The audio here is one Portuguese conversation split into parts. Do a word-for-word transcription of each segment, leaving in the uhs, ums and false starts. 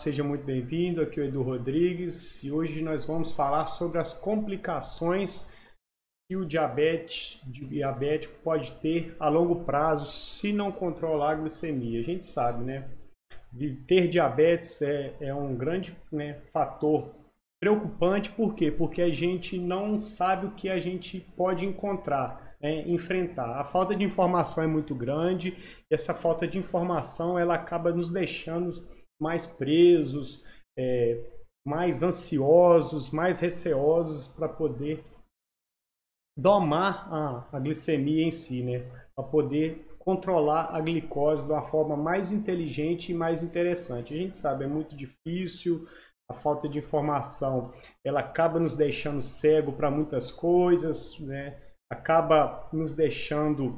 Seja muito bem-vindo, aqui é o Edu Rodrigues e hoje nós vamos falar sobre as complicações que o diabetes, diabético pode ter a longo prazo se não controlar a glicemia. A gente sabe, né? Ter diabetes é, é um grande, né, fator preocupante, por quê? Porque a gente não sabe o que a gente pode encontrar, né, enfrentar. A falta de informação é muito grande e essa falta de informação ela acaba nos deixando mais presos, é, mais ansiosos, mais receosos para poder domar a, a glicemia em si, né? Para poder controlar a glicose de uma forma mais inteligente e mais interessante. A gente sabe, é muito difícil, a falta de informação ela acaba nos deixando cego para muitas coisas, né? Acaba nos deixando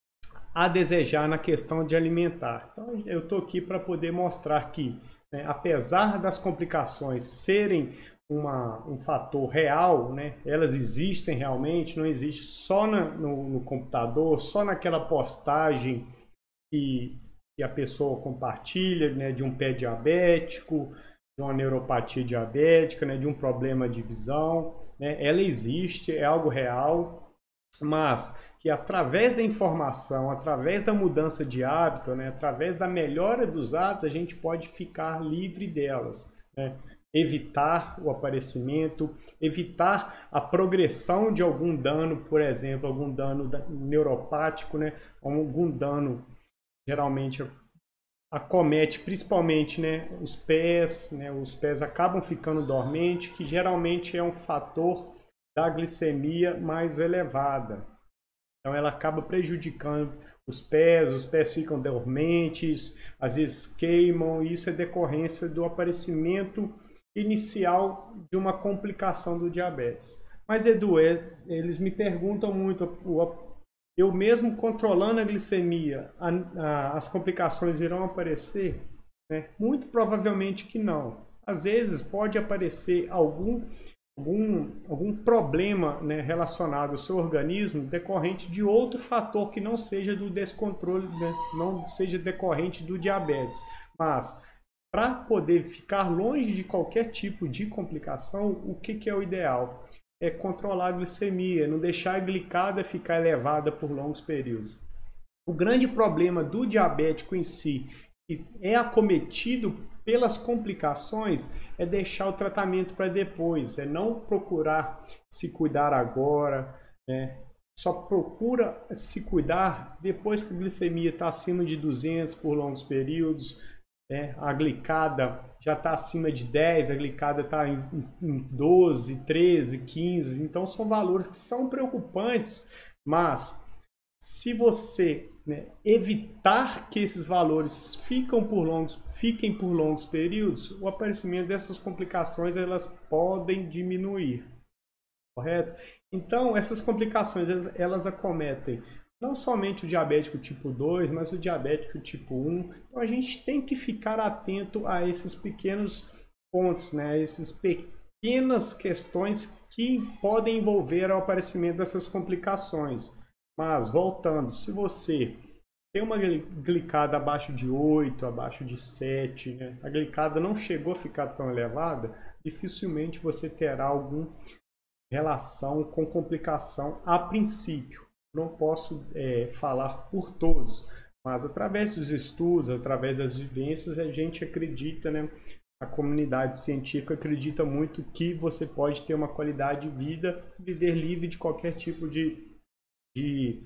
a desejar na questão de alimentar. Então eu estou aqui para poder mostrar que, né, apesar das complicações serem uma, um fator real, né, elas existem realmente, não existe só na, no, no computador, só naquela postagem que, que a pessoa compartilha, né, de um pé diabético, de uma neuropatia diabética, né, de um problema de visão, né, ela existe, é algo real, mas que através da informação, através da mudança de hábito, né, através da melhora dos hábitos, a gente pode ficar livre delas, né? Evitar o aparecimento, evitar a progressão de algum dano, por exemplo, algum dano neuropático, né, algum dano geralmente acomete principalmente, né, os pés, né, os pés acabam ficando dormentes, que geralmente é um fator da glicemia mais elevada. Então ela acaba prejudicando os pés, os pés ficam dormentes, às vezes queimam, e isso é decorrência do aparecimento inicial de uma complicação do diabetes. Mas Edu, eles me perguntam muito, eu mesmo controlando a glicemia, a, a, as complicações irão aparecer? Né? Muito provavelmente que não. Às vezes pode aparecer algum Algum, algum problema, né, relacionado ao seu organismo decorrente de outro fator que não seja do descontrole, né, não seja decorrente do diabetes. Mas, para poder ficar longe de qualquer tipo de complicação, o que, que é o ideal? É controlar a glicemia, não deixar a glicada ficar elevada por longos períodos. O grande problema do diabético em si, que é acometido pelas complicações, é deixar o tratamento para depois, é não procurar se cuidar agora, né? Só procura se cuidar depois que a glicemia está acima de duzentos por longos períodos, né? A glicada já está acima de dez, a glicada está em, em doze, treze, quinze, então são valores que são preocupantes, mas se você, né, evitar que esses valores fiquem por longos, fiquem por longos períodos, o aparecimento dessas complicações elas podem diminuir, correto? Então, essas complicações elas, elas acometem não somente o diabético tipo dois, mas o diabético tipo um. Então, a gente tem que ficar atento a esses pequenos pontos, né, essas pequenas questões que podem envolver o aparecimento dessas complicações. Mas, voltando, se você tem uma glicada abaixo de oito, abaixo de sete, né, a glicada não chegou a ficar tão elevada, dificilmente você terá alguma relação com complicação a princípio. Não posso é, falar por todos, mas através dos estudos, através das vivências, a gente acredita, né, a comunidade científica acredita muito que você pode ter uma qualidade de vida, viver livre de qualquer tipo de De,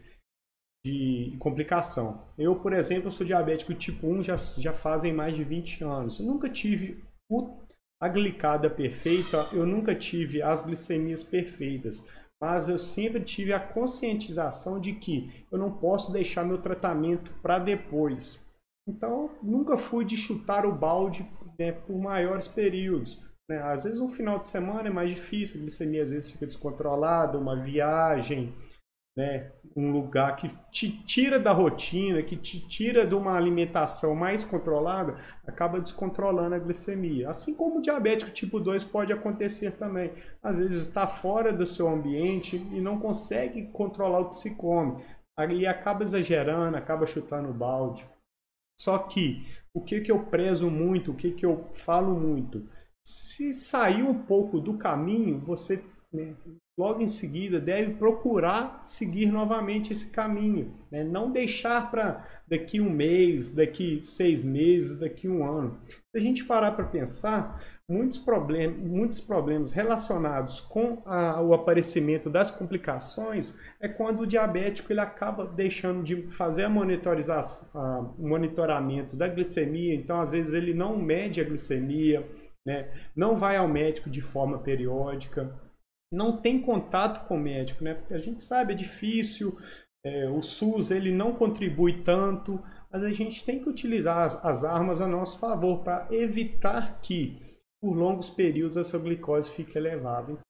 de complicação. Eu, por exemplo, sou diabético tipo um já, já fazem mais de vinte anos. Eu nunca tive o, a glicada perfeita, eu nunca tive as glicemias perfeitas, mas eu sempre tive a conscientização de que eu não posso deixar meu tratamento para depois. Então, nunca fui de chutar o balde, né, por maiores períodos. Né? Às vezes, um final de semana é mais difícil, a glicemia às vezes fica descontrolada, uma viagem, né, um lugar que te tira da rotina, que te tira de uma alimentação mais controlada, acaba descontrolando a glicemia. Assim como o diabético tipo dois pode acontecer também. Às vezes está fora do seu ambiente e não consegue controlar o que se come. Ali acaba exagerando, acaba chutando o balde. Só que o que, que eu prezo muito, o que, que eu falo muito. Se sair um pouco do caminho, você, né, logo em seguida deve procurar seguir novamente esse caminho, né? Não deixar para daqui um mês, daqui seis meses, daqui um ano. Se a gente parar para pensar, muitos problemas, muitos problemas relacionados com a, o aparecimento das complicações é quando o diabético ele acaba deixando de fazer a monitorização, a, o monitoramento da glicemia, então às vezes ele não mede a glicemia, né? Não vai ao médico de forma periódica, não tem contato com o médico, né? Porque a gente sabe, é difícil, é, o SUS ele não contribui tanto, mas a gente tem que utilizar as, as armas a nosso favor para evitar que, por longos períodos, a sua glicose fique elevada.